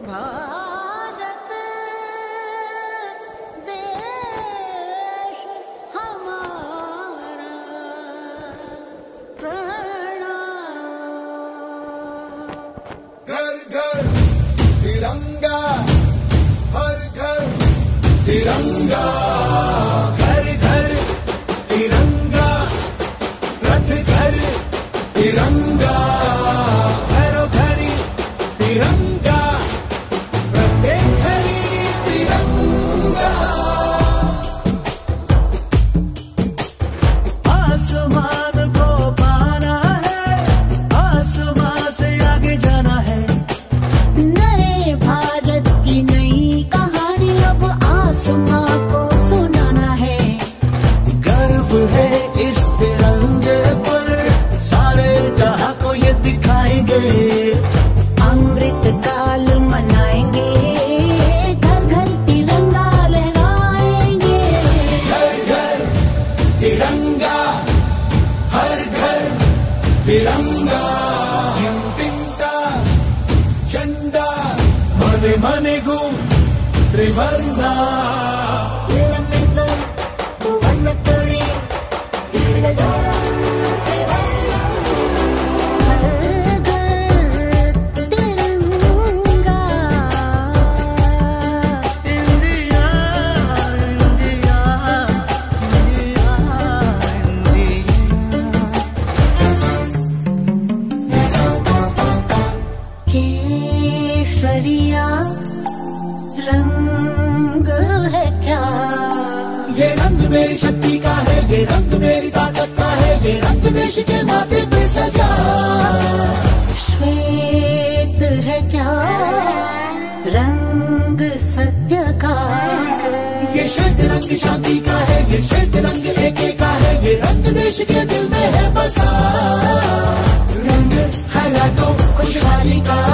भारत देश हमारा प्रणाम। घर घर तिरंगा, हर घर तिरंगा, घर घर तिरंगा, रथ घर तिरंगा, घरों घरी तिरंगा, प्रत्येक घरी तिरंगा। आसमान को पाना है, आसमान से आगे जाना है। नए भारत की नई कहानी अब आसमां को सुनाना है। गर्व है इस तिरंगे पर, सारे जहां को ये दिखाएंगे। अमृत काल मनाएंगे, घर घर तिरंगा लहराएंगे। घर घर तिरंगा, हर घर तिरंगा, इंडिया झंडा मने मने गु त्रिवर्णा। केसरिया रंग है क्या? ये रंग मेरी शक्ति का है, ये रंग मेरी ताकत का है, ये रंग देश के माथे पे सजा। श्वेत है क्या रंग सत्य का? ये श्वेत रंग शांति का है, ये श्वेत रंग एके का है, ये रंग देश के दिल में है बसा। रंग हरा तो खुशहाली का,